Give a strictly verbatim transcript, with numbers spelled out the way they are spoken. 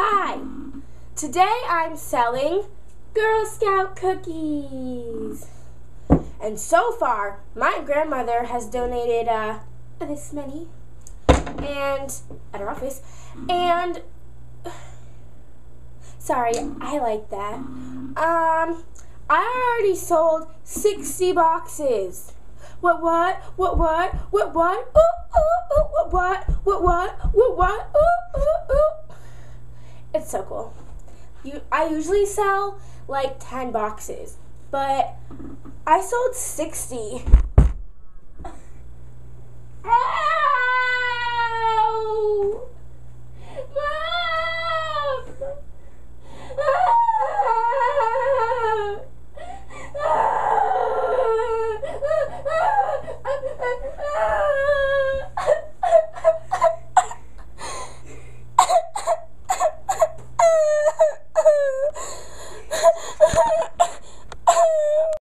Hi! Today I'm selling Girl Scout cookies. And so far, my grandmother has donated uh, this many and at her office. And sorry, I like that. Um, I already sold sixty boxes. What, what, what, what, what, what, ooh, ooh, ooh, what, what, what, what, what, what, ooh, ooh, ooh. It's so cool. You, I usually sell like ten boxes, but I sold sixty. Ah!